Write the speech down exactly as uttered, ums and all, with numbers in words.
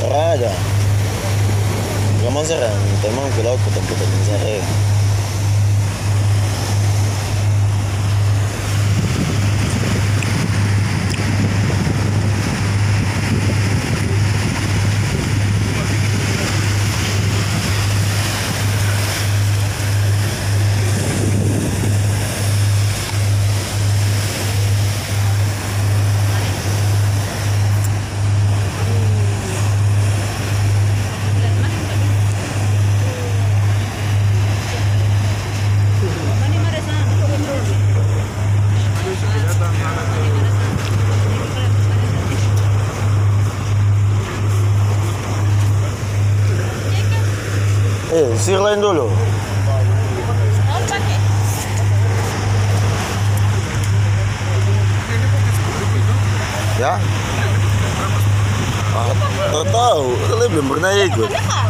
Serah aja. Kamu serang, temang ke laut putar-putar di sana. Eh, sirlain dulu. Ya? Ah, tak tahu, kalian belum pernah ikut.